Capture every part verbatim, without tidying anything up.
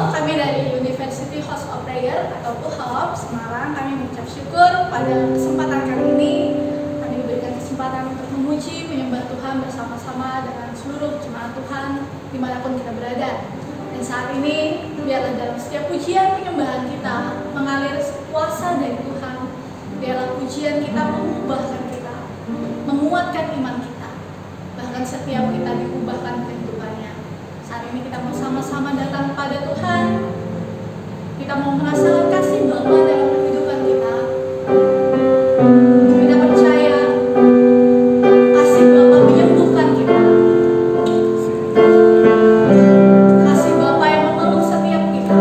kami dari University House of Prayer atau U H O P Semarang. Kami mengucap syukur pada kesempatan kali ini. Kami diberikan kesempatan untuk memuji, menyembah Tuhan bersama-sama dengan seluruh jemaat Tuhan dimanapun kita berada. Dan saat ini, biarlah dalam setiap pujian penyembahan kita mengalir kuasa dari Tuhan. Biarlah pujian kita mengubahkan kita, menguatkan iman kita, bahkan setiap kita diubahkan kehidupannya. Saat ini kita mau sama-sama datang pada Tuhan. Kita mau merasakan kasih Bapa dalam kehidupan kita. Kita percaya kasih Bapa menyembuhkan kita. Kasih Bapa yang memeluk setiap kita.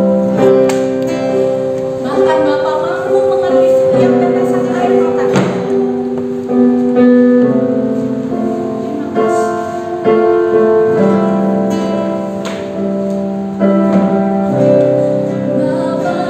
Bahkan Bapa mampu mengerti setiap tetesan air mata kita. Terima kasih. Bapa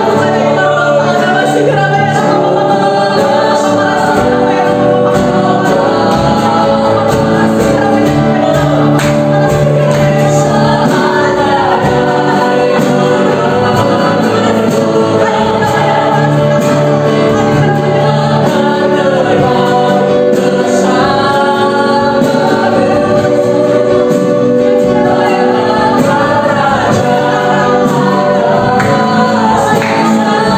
Raja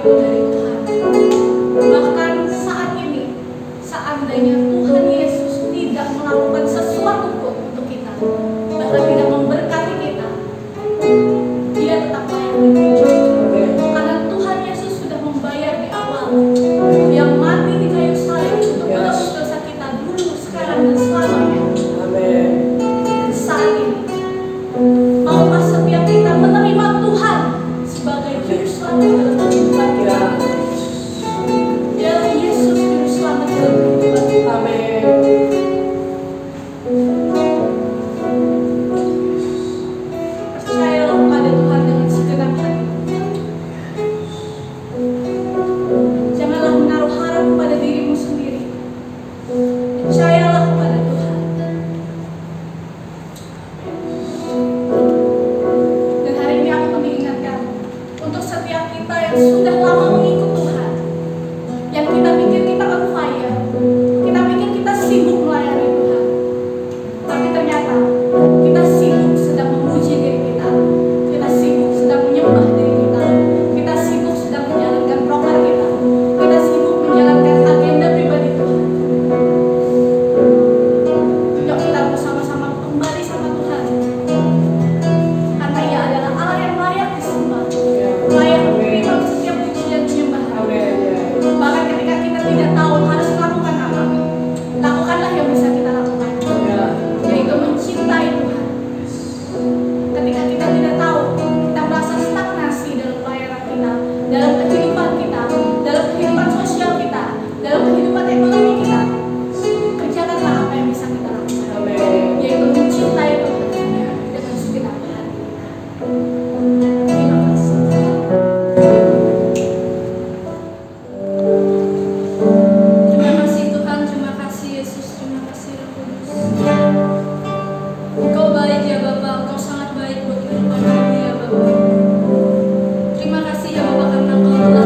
itu dari Tuhan. Bahkan saat ini, seandainya Tuhan Yesus tidak melakukan sesuatu pun untuk kita, bahkan tidak memberkati kita, Dia tetap layak dipuji. Karena Tuhan Yesus sudah membayar di awal. Dia mati di kayu salib untuk menebus dosa kita dulu, sekarang, dan selamanya. Dan saat ini, maukah setiap kita menerima Tuhan sebagai juru selamat dalam kehidupan kita? Biarlah Yesus juru selamat dalam kehidupan kita. Percayalah pada Tuhan dengan segenap hati. Janganlah menaruh harap pada dirimu sendiri. Percayalah pada Tuhan. Dan hari ini aku mengingatkan untuk setiap kita yang sudah lama mengikut Tuhan, yang kita pikir kita on fire, kita pikir kita sibuk melayani Tuhan, tapi ternyata kita sibuk sedang memuji diri kita, kita sibuk sedang menyembah diri kita, kita sibuk sedang menjalankan program kita, kita sibuk menjalankan agenda pribadi Tuhan. Yuk kita bersama-sama kembali sama Tuhan, karena Ia adalah Allah yang layak disembah, layak menerima setiap pujian penyembahan. Bahkan ketika kita tidak tahu harus melakukan apa, lakukanlah yang bisa kita lakukan, yaitu mencintai Tuhan. Ketika kita tidak tahu, kita merasa stagnasi dalam pelayanan kita, dalam kehidupan kita, dalam kehidupan sosial kita, dalam kehidupan ekonomi kita, kerjakanlah apa yang bisa kita lakukan, yaitu mencintai Tuhan dengan segenap hati kita. Terima kasih. Terima kasih Tuhan, terima kasih Yesus, terima kasih Roh Kudus. Engkau baik ya Bapa, Engkau sangat baik buat kehidupan kami ya Bapa. Terima kasih ya Bapa karena Engkau telah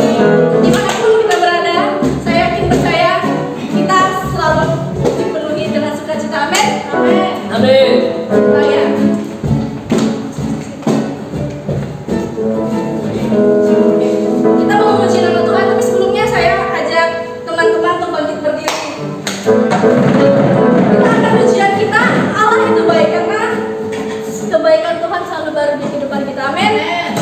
Dimanapun kita berada, saya yakin percaya kita selalu dipenuhi dengan sukacita. Amin. Amin. Amin. Nah, ya. Kita mau memuji nama Tuhan, tapi sebelumnya saya ajak teman-teman untuk bangkit berdiri. Kita akan ujian kita, Allah itu baik karena kebaikan Tuhan selalu baru di kehidupan kita. Amin.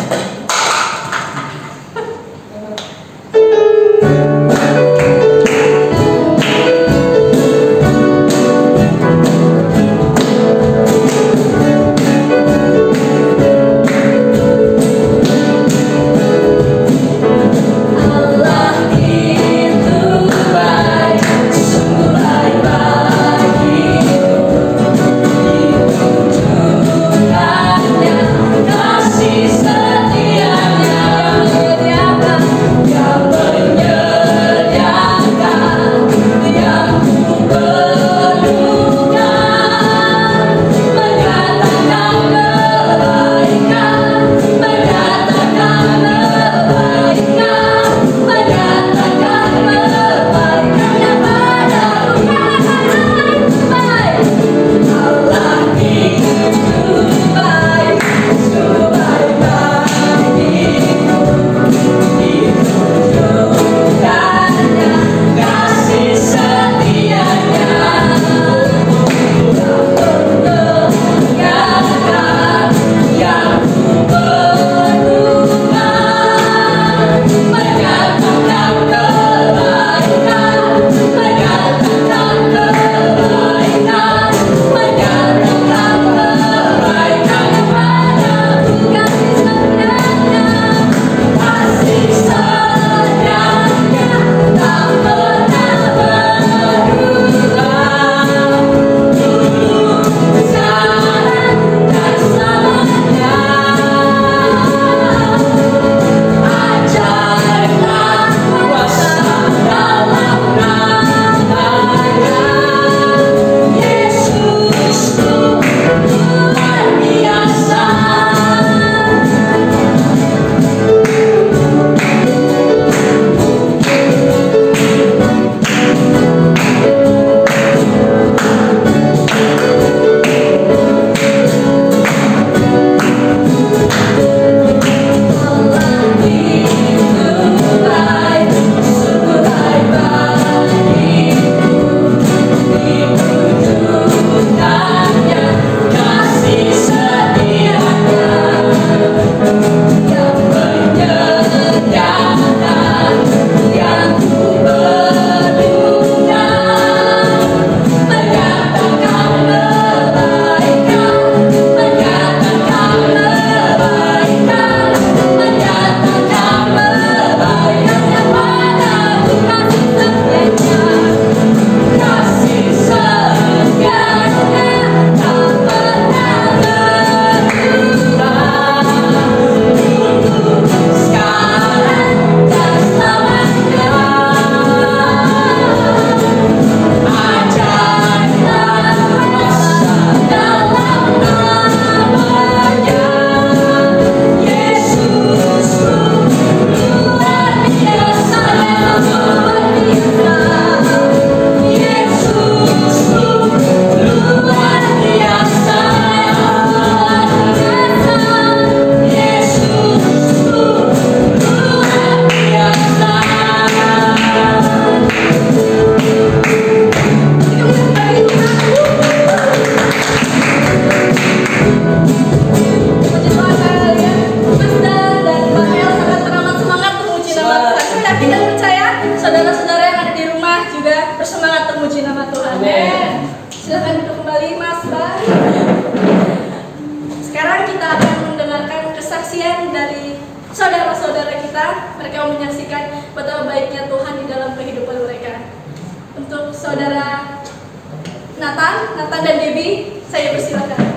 Saudara Nathan, Nathan dan Debbie, saya persilakan.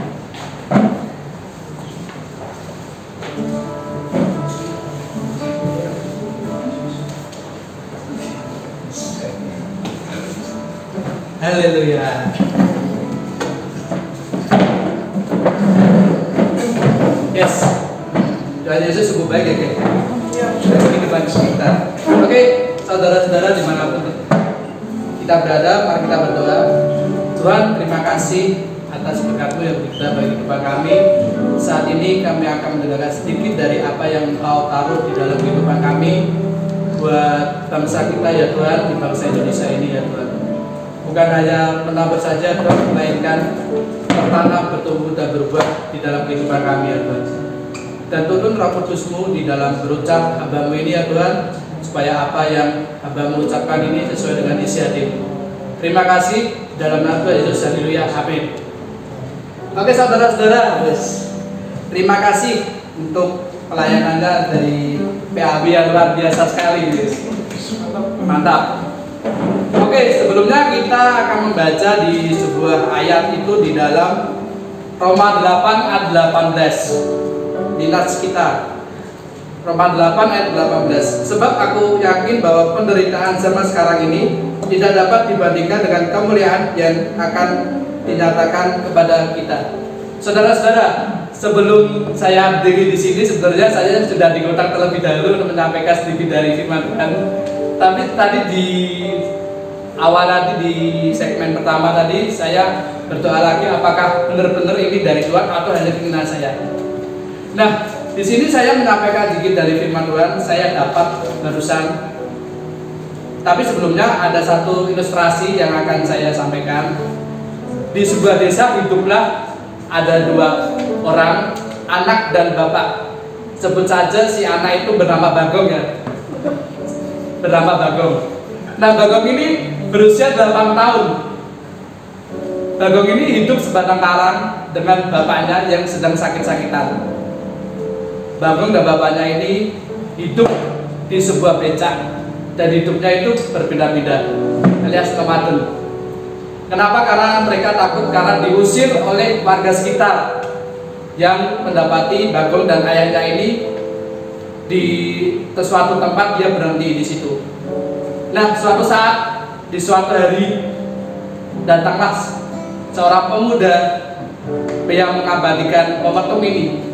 Haleluya. Yes. Tuhan Yesus sungguh baik ya, Kek. Iya. Tuhan kita. Oke, saudara-saudara dimanapun kita berada, mari kita berdoa. Tuhan, terima kasih atas berkat-Mu yang berlimpah bagi kehidupan kami. Saat ini kami akan mendengarkan sedikit dari apa yang Engkau taruh di dalam kehidupan kami buat bangsa kita ya Tuhan, di bangsa Indonesia ini ya Tuhan. Bukan hanya menabur saja Tuhan, melainkan bertanam, bertumbuh dan berbuah di dalam kehidupan kami ya Tuhan. Dan turun Roh Kudus-Mu di dalam berucap hamba-Mu ini ya Tuhan, supaya apa yang hamba-Mu ucapkan ini sesuai dengan isi hati-Mu. Terima kasih dalam nama Tuhan Yesus, haleluya, amin. Oke saudara-saudara, terima kasih untuk pelayanannya dari P A B yang luar biasa sekali, mantap. Oke, sebelumnya kita akan membaca di sebuah ayat itu di dalam Roma delapan ayat delapan belas di nats kita. Roma delapan ayat delapan belas. Sebab aku yakin bahwa penderitaan zaman sekarang ini tidak dapat dibandingkan dengan kemuliaan yang akan dinyatakan kepada kita. Saudara-saudara, sebelum saya berdiri di sini sebenarnya saya sudah dikontak terlebih dahulu untuk menyampaikan sedikit dari firman Tuhan. Tapi tadi di awal tadi di segmen pertama tadi saya berdoa lagi apakah benar-benar ini dari Tuhan atau hanya keinginan saya. Nah, di sini saya menyampaikan sedikit dari firman Tuhan, saya dapat barusan. Tapi sebelumnya ada satu ilustrasi yang akan saya sampaikan. Di sebuah desa hiduplah ada dua orang, anak dan bapak. Sebut saja si anak itu bernama Bagong ya. Bernama Bagong. Nah, Bagong ini berusia delapan tahun. Bagong ini hidup sebatang karang dengan bapaknya yang sedang sakit-sakitan. Bagong dan bapaknya ini hidup di sebuah becak dan hidupnya itu berbeda-beda, alias nomaden. Kenapa? Karena mereka takut karena diusir oleh warga sekitar yang mendapati Bagong dan ayahnya ini di suatu tempat dia berhenti di situ. Nah, suatu saat di suatu hari datanglah seorang pemuda yang mengabadikan momentum ini.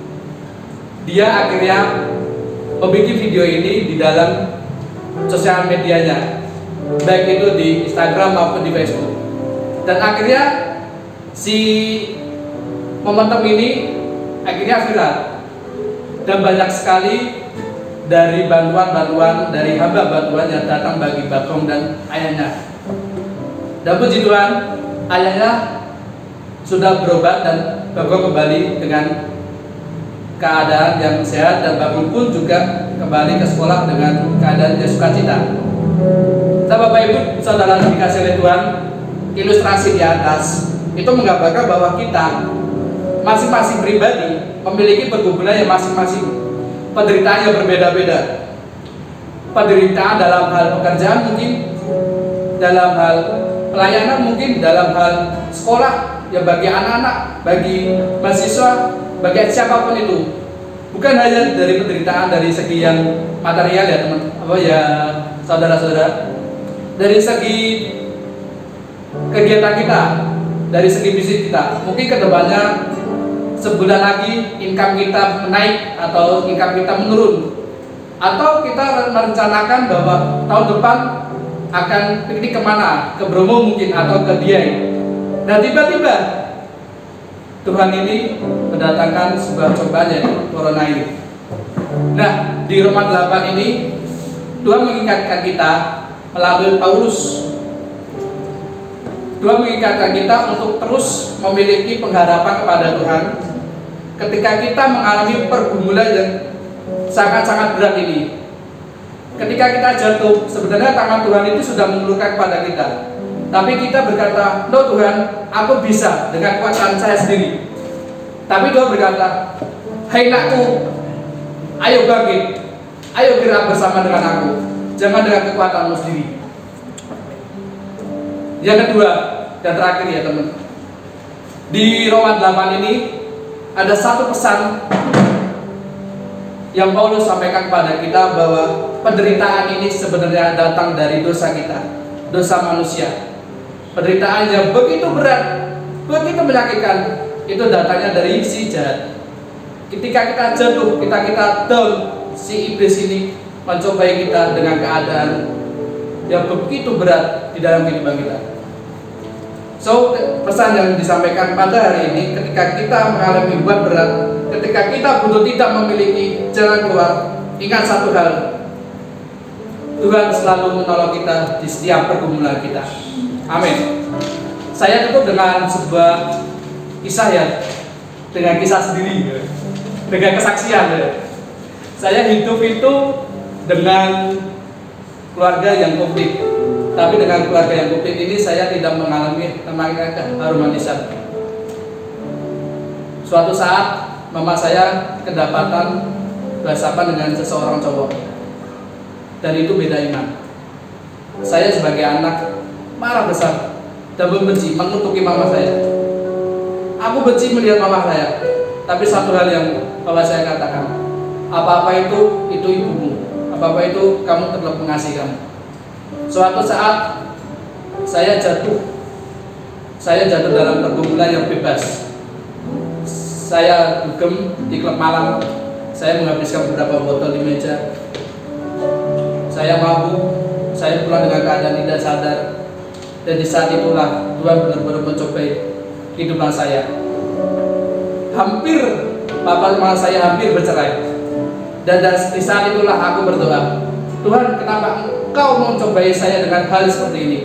Dia akhirnya membuat video ini di dalam sosial medianya, baik itu di Instagram maupun di Facebook. Dan akhirnya si momentum ini akhirnya viral dan banyak sekali dari bantuan-bantuan dari hamba bantuan yang datang bagi Bagong dan ayahnya. Dan puji Tuhan, ayahnya sudah berobat dan Bagong kembali dengan keadaan yang sehat dan Bagong pun juga kembali ke sekolah dengan keadaan yang sukacita. Nah, Bapak Ibu, saudara dikasih oleh Tuhan, ilustrasi di atas itu menggambarkan bahwa kita masing-masing pribadi memiliki pergumulan yang masing-masing, penderitaan yang berbeda-beda. Penderitaan dalam hal pekerjaan mungkin, dalam hal pelayanan mungkin, dalam hal sekolah, ya bagi anak-anak, bagi mahasiswa, bagi siapapun itu. Bukan hanya dari penderitaan dari segi yang material ya teman, apa ya saudara-saudara, dari segi kegiatan kita, dari segi bisnis kita. Mungkin kedepannya sebulan lagi income kita menaik atau income kita menurun, atau kita merencanakan bahwa tahun depan akan piknik kemana, ke Bromo mungkin atau ke Dieng. Dan tiba-tiba Tuhan ini mendatangkan sebuah cobaan yaitu corona ini. Nah, di Roma delapan ini Tuhan mengingatkan kita melalui Paulus. Tuhan mengingatkan kita untuk terus memiliki pengharapan kepada Tuhan ketika kita mengalami pergumulan yang sangat-sangat berat ini. Ketika kita jatuh, sebenarnya tangan Tuhan itu sudah mengulurkan kepada kita. Tapi kita berkata, "No Tuhan, aku bisa dengan kekuatan saya sendiri." Tapi Tuhan berkata, "Hai nakku, ayo bangkit, ayo gerak bersama dengan aku, jangan dengan kekuatanmu sendiri." Yang kedua dan terakhir ya teman, di Roma delapan ini ada satu pesan yang Paulus sampaikan kepada kita bahwa penderitaan ini sebenarnya datang dari dosa kita, dosa manusia. Penderitaan yang begitu berat, begitu menyakitkan, itu datangnya dari si jahat. Ketika kita jatuh, kita kita down, si iblis ini mencobai kita dengan keadaan yang begitu berat di dalam kehidupan kita. So, pesan yang disampaikan pada hari ini, ketika kita mengalami beban berat, ketika kita butuh tidak memiliki jalan keluar, ingat satu hal, Tuhan selalu menolong kita di setiap pergumulan kita. Amin. Saya tutup dengan sebuah kisah ya, dengan kisah sendiri, dengan kesaksian. Saya hidup itu dengan keluarga yang komplit, tapi dengan keluarga yang komplit ini saya tidak mengalami namanya keharmonisan. Suatu saat mama saya kedapatan berhadapan dengan seseorang cowok, dan itu beda iman. Saya sebagai anak marah besar dan membenci, mengutuki mama saya. Aku benci melihat mama saya, tapi satu hal yang bapak saya katakan, apa-apa itu, itu ibumu. Apa-apa itu, kamu tetap mengasihi kamu. Suatu saat saya jatuh, saya jatuh dalam pergumulan yang bebas. Saya dugem di klub malam, saya menghabiskan beberapa botol di meja. Saya mabuk, saya pulang dengan keadaan tidak sadar. Dan di saat itulah Tuhan benar-benar mencobai kehidupan saya. Hampir, papa mama saya hampir bercerai. Dan di saat itulah aku berdoa, Tuhan, kenapa Engkau mencobai saya dengan hal seperti ini?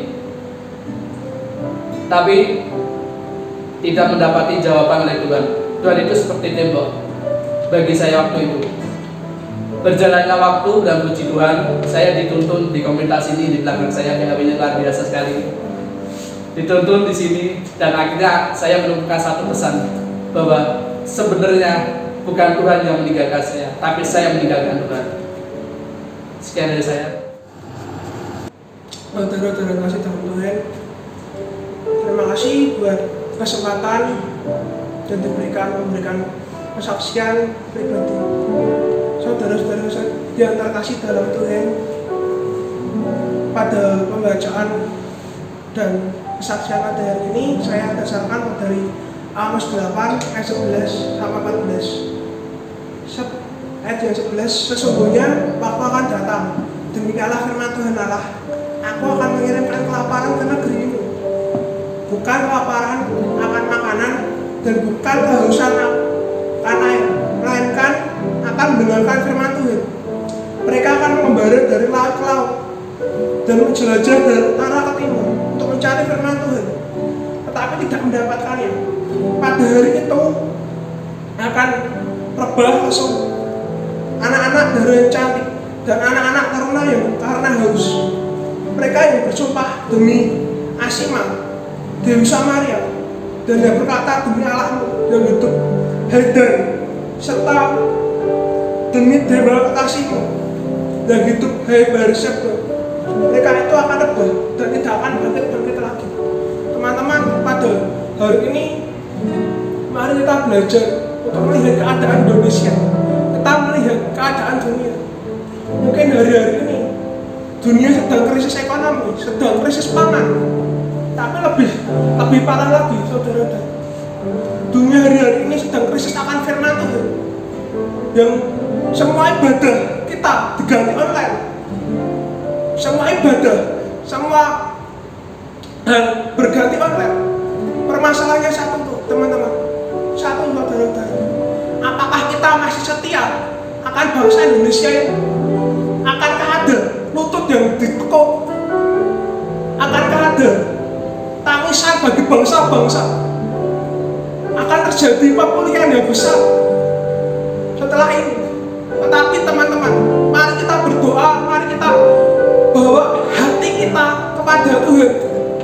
Tapi tidak mendapati jawaban oleh Tuhan. Tuhan itu seperti tembok bagi saya waktu itu. Berjalannya waktu dan puji Tuhan, saya dituntun di komunitas ini. Di belakang saya P H B-nya luar biasa sekali. Dituntun di sini, dan akhirnya saya menemukan satu pesan bahwa sebenarnya bukan Tuhan yang meninggalkan saya, tapi saya meninggalkan Tuhan. Sekian dari saya. Saudara-saudara kasih dalam Tuhan, terima kasih buat kesempatan dan diberikan memberikan kesaksian pribadi. Saudara-saudara yang terkasih dalam Tuhan, pada pembacaan dan kesaksian pada hari ini saya dasarkan dari Amos delapan ayat sebelas sampai empat belas. Ayat yang sebelas, sesungguhnya waktu akan datang, demikianlah firman Tuhan Allah, aku akan mengirimkan kelaparan ke negerimu, bukan kelaparan akan makanan dan bukan kehausan akan air, melainkan akan mendengarkan firman Tuhan. Mereka akan membara dari laut ke laut dan menjelajah dari utara ke timur untuk mencari firman Tuhan, tetapi tidak mendapatkannya. Pada hari itu akan rebah lesu anak-anak dari yang cantik dan anak-anak teruna yang karena haus. Mereka yang bersumpah demi Asima, Dewi Samaria, dan yang berkata demi Allahmu yang hidup, Hedan, serta demi Dewa kekasihmu yang hidup, hai Berseba. Mereka itu akan rebah dan tidak akan bangkit-bangkit lagi. Teman-teman, pada hari ini mari kita belajar untuk melihat keadaan Indonesia, kita melihat keadaan dunia. Mungkin hari-hari ini dunia sedang krisis ekonomi, sedang krisis pangan, tapi lebih lebih parah lagi, saudara. Dunia hari-hari ini sedang krisis akan firman Tuhan, yang semua ibadah kita diganti online, semua ibadah, semua hal berganti online. Permasalahannya satu tuh, teman-teman. Satu, saudara-saudara, apakah kita masih setia akan bangsa Indonesia ini? Akankah ada lutut yang ditekuk? Akankah ada tangisan bagi bangsa-bangsa? Akan terjadi pemulihan yang besar setelah ini. Tetapi teman-teman, mari kita berdoa, mari kita bawa hati kita kepada Tuhan.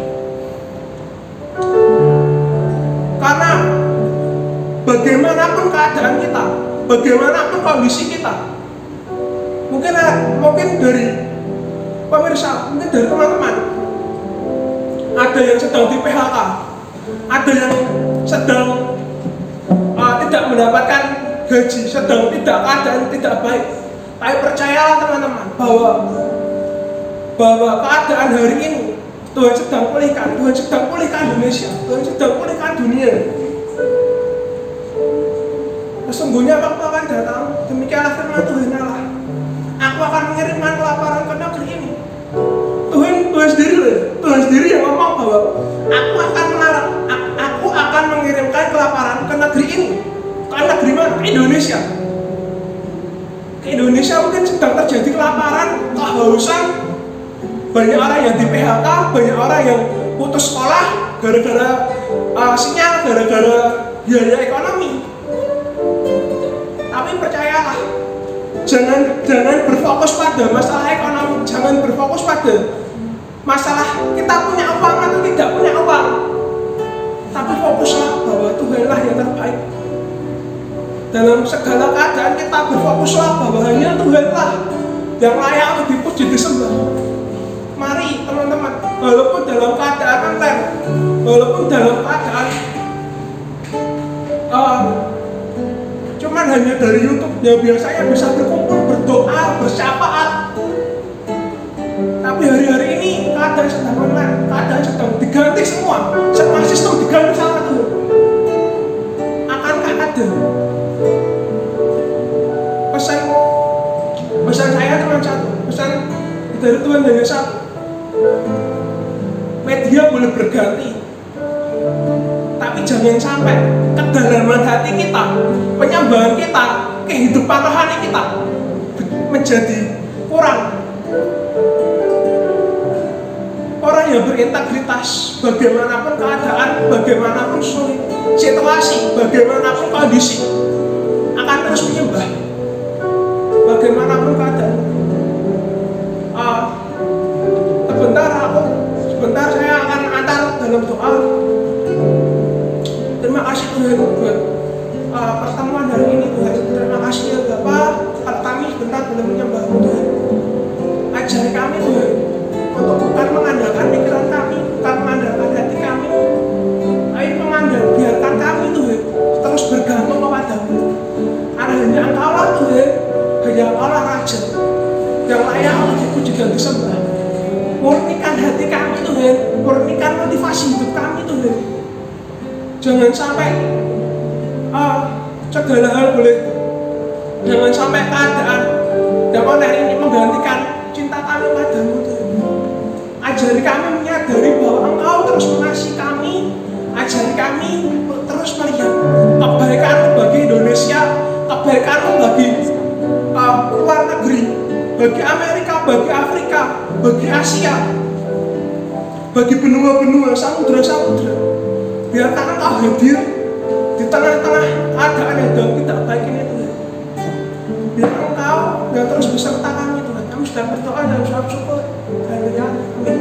Karena bagaimanapun keadaan kita, bagaimanapun kondisi kita, mungkin mungkin dari pemirsa, mungkin dari teman-teman, ada yang sedang di P H K, ada yang sedang uh, tidak mendapatkan gaji, sedang tidak keadaan tidak baik. Tapi percayalah teman-teman bahwa bahwa keadaan hari ini Tuhan sedang pulihkan, Tuhan sedang pulihkan Indonesia, Tuhan sedang pulihkan dunia. Sesungguhnya waktu akan datang, demikianlah firman Tuhan Allah, aku akan mengirimkan kelaparan ke negeri ini. Tuhan, Tuhan sendiri loh, Tuhan sendiri yang ngomong bahwa aku akan melarang, aku akan mengirimkan kelaparan ke negeri ini. Ke negeri mana? Ke Indonesia. Ke Indonesia mungkin sedang terjadi kelaparan, kehausan, banyak orang yang di P H K, banyak orang yang putus sekolah gara-gara uh, sinyal, gara-gara biaya ekonomi. Tapi percayalah, jangan jangan berfokus pada masalah ekonomi, jangan berfokus pada masalah kita punya uang atau tidak punya uang. Tapi fokuslah bahwa Tuhanlah yang terbaik. Dalam segala keadaan kita berfokuslah bahwa hanya Tuhanlah yang layak untuk dipuji, disembah. Mari teman-teman, walaupun dalam keadaan angker, walaupun dalam keadaan uh, cuman hanya dari YouTube yang biasanya bisa berkumpul, berdoa, bersyafaat, tapi hari-hari ini keadaan sedang online, keadaan sedang diganti semua, semua sistem diganti sama Tuhan. Akankah ada pesan pesan saya cuma satu, pesan dari Tuhan hanya satu. Media boleh berganti, tapi jangan sampai kedalaman hati kita, penyembahan kita, kehidupan rohani kita menjadi kurang. Orang yang berintegritas, bagaimanapun keadaan, bagaimanapun sulit situasi, bagaimanapun kondisi, akan terus menyembah. Bagaimanapun keadaan. Uh, sebentar aku, sebentar saya akan antar dalam doa. Terima kasih Tuhan buat uh, pertemuan hari ini Tuhan. Terima kasih ya Bapak, kalau kami sebentar dalam menyembah Tuhan. Ajari kami Tuhan untuk bukan mengandalkan pikiran kami, bukan mengandalkan hati kami, tapi mengandalkan, biarkan kami Tuhan terus bergantung kepadamu. Karena hanya Engkau lah Tuhan, hanya Engkau lah Raja yang layak untuk dipuji dan disembah. Murnikan hati kami Tuhan, murnikan motivasi hidup kami Tuhan. Jangan sampai uh, segala hal boleh, jangan sampai keadaan yang online ini menggantikan cinta kami padamu Tuhan. Ajari kami menyadari bahwa Engkau terus mengasihi kami. Ajari kami terus melihat kebaikan-Mu bagi Indonesia, kebaikan-Mu bagi uh, luar negeri, bagi Amerika, bagi Afrika, bagi Asia, bagi benua-benua, samudra-samudra. Biarkan Engkau hadir di tengah-tengah keadaan yang sedang tidak baik ini Tuhan. Biar Engkau yang terus beserta kami Tuhan. Kami sudah berdoa dan sudah syukur. Haleluya. Amin.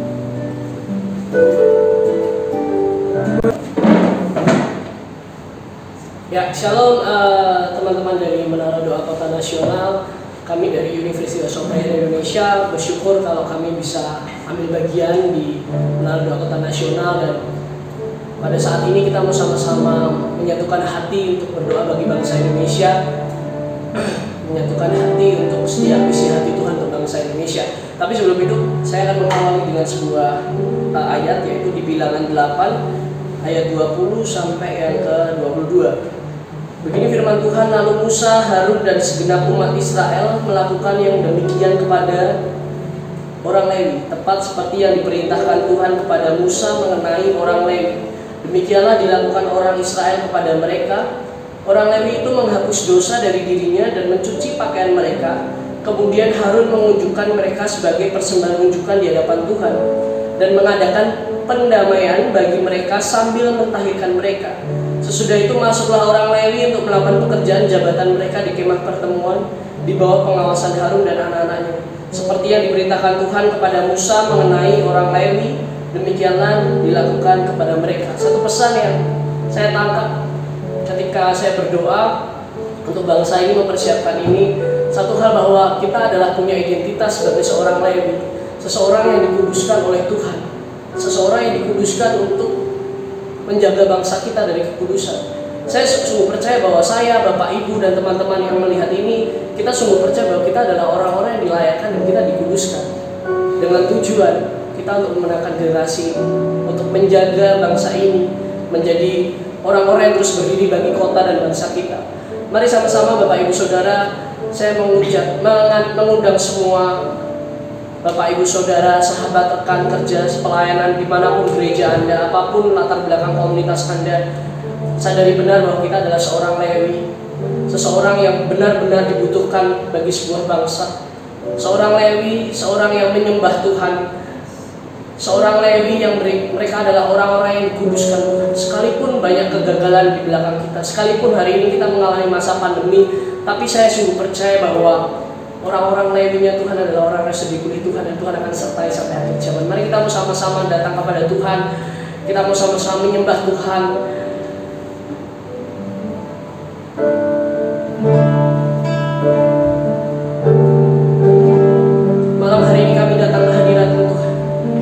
Ya, shalom uh, teman-teman dari Menara Doa Kota Nasional. Kami dari University of Prayer Indonesia bersyukur kalau kami bisa ambil bagian di Menara Doa Kota Nasional, dan pada saat ini kita mau sama-sama menyatukan hati untuk berdoa bagi bangsa Indonesia, menyatukan hati untuk setiap isi hati Tuhan untuk bangsa Indonesia. Tapi sebelum itu, saya akan mengawali dengan sebuah uh, ayat, yaitu di Bilangan delapan ayat dua puluh sampai yang ke dua puluh dua. Begini firman Tuhan, lalu Musa, Harun dan segenap umat Israel melakukan yang demikian kepada orang Lewi, tepat seperti yang diperintahkan Tuhan kepada Musa mengenai orang Lewi. Demikianlah dilakukan orang Israel kepada mereka. Orang Lewi itu menghapus dosa dari dirinya dan mencuci pakaian mereka. Kemudian Harun mengunjukkan mereka sebagai persembahan unjukan di hadapan Tuhan dan mengadakan pendamaian bagi mereka sambil mentahirkan mereka. Sesudah itu masuklah orang Lewi untuk melakukan pekerjaan jabatan mereka di kemah pertemuan di bawah pengawasan Harun dan anak-anaknya, seperti yang diperintahkan Tuhan kepada Musa mengenai orang Lewi. Demikianlah dilakukan kepada mereka. Satu pesan yang saya tangkap ketika saya berdoa untuk bangsa ini, mempersiapkan ini, satu hal bahwa kita adalah punya identitas sebagai seorang Lewi, seseorang yang dikuduskan oleh Tuhan, seseorang yang dikuduskan untuk menjaga bangsa kita dari kekudusan. Saya sungguh percaya bahwa saya, Bapak, Ibu, dan teman-teman yang melihat ini, kita sungguh percaya bahwa kita adalah orang-orang yang dilayakkan dan kita dikuduskan dengan tujuan kita untuk memenangkan generasi, untuk menjaga bangsa ini menjadi orang-orang yang terus berdiri bagi kota dan bangsa kita. Mari sama-sama Bapak Ibu Saudara saya mengujak, mengundang semua Bapak Ibu Saudara, sahabat rekan kerja, pelayanan dimanapun gereja Anda, apapun latar belakang komunitas Anda, sadari benar bahwa kita adalah seorang Lewi, seseorang yang benar-benar dibutuhkan bagi sebuah bangsa. Seorang Lewi, seorang yang menyembah Tuhan, seorang Lewi yang mereka adalah orang-orang yang dikuduskan Tuhan. Sekalipun banyak kegagalan di belakang kita, sekalipun hari ini kita mengalami masa pandemi, tapi saya sungguh percaya bahwa orang-orang Lewinya Tuhan adalah orang yang sedih pilih Tuhan, dan Tuhan akan sertai sampai akhir zaman. Mari kita mau sama-sama datang kepada Tuhan, kita mau sama-sama menyembah Tuhan. Malam hari ini kami datang ke hadirat Tuhan.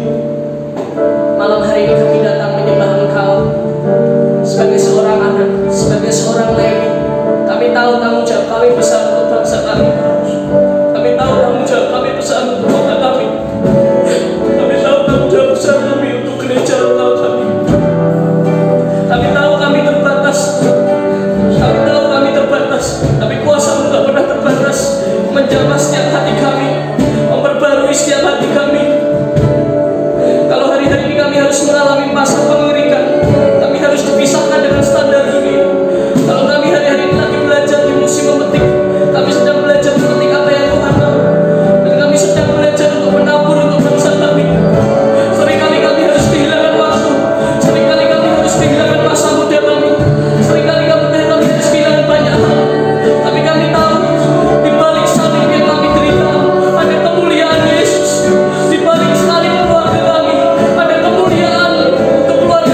Malam hari ini kami datang menyembah Engkau sebagai seorang anak, sebagai seorang Lewi. Kami tahu tanggung jawab kami besar untuk bangsa kami. Kami tahu tanggung jawab kami besar untuk kota kami. Kami tahu tanggung jawab besar kami untuk gereja lokal kami. Kami tahu kami terbatas. Kami tahu kami terbatas. Tapi kuasa-Mu tak pernah terbatas, menjamah setiap hati kami, memperbarui setiap hati kami. Kalau hari-hari ini kami harus mengalami masa pengirikan, kami harus dipisahkan dengan standar ini. Kalau kami hari-hari ini lagi belajar di musim memetik, kami sedang belajar memetik apa yang Tuhan mau, dan kami sedang belajar untuk menabur untuk bangsa kami. Seringkali kami harus kehilangan waktu, seringkali kami harus kehilangan masa muda kami, seringkali kami harus kehilangan banyak hal. Tapi kami tahu di balik salib yang kami derita ada kemuliaan Yesus. Di balik salib keluarga kami ada kemuliaan untuk keluarga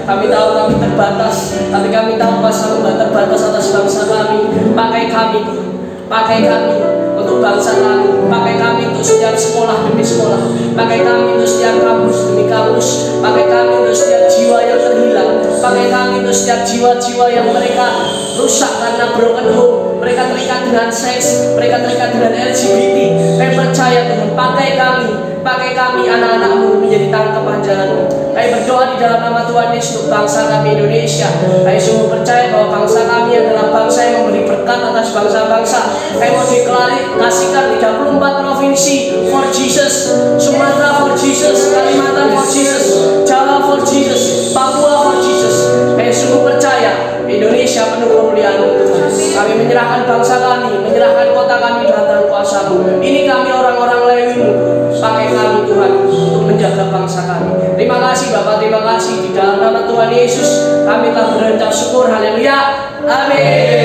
Kami tahu kami terbatas, tapi kami tahu kuasa-Mu nggak terbatas atas bangsa kami. Pakai kami, pakai kami untuk bangsa kami, pakai kami untuk setiap sekolah demi sekolah, pakai kami untuk setiap kampus demi kampus, pakai kami untuk setiap jiwa yang terhilang, pakai kami untuk setiap jiwa-jiwa yang mereka rusak karena broken home, mereka terikat dengan seks, mereka terikat dengan L G B T. Kami percaya Tuhan, pakai kami, pakai kami anak-anak-Mu menjadi tangan kepanjangan-Mu. Kami berdoa di dalam nama Tuhan Yesus untuk bangsa kami Indonesia. Kami sungguh percaya bahwa bangsa kami adalah bangsa yang memberi berkat atas bangsa-bangsa. Kami mau deklarasikan tiga puluh empat provinsi for Jesus, Sumatera for Jesus, Kalimantan for Jesus, Jawa for Jesus, Papua for Jesus. Kami sungguh percaya Indonesia penuh kemuliaan-Mu Tuhan. Kami menyerahkan bangsa kami, menyerahkan kota kami dalam tangan kuasa-Mu. Ini kami orang-orang Lewi-Mu. Pakai kami Tuhan untuk menjaga bangsa kami. Terima kasih Bapak, terima kasih. Di dalam nama Tuhan Yesus kami telah berucap syukur. Haleluya. Amin.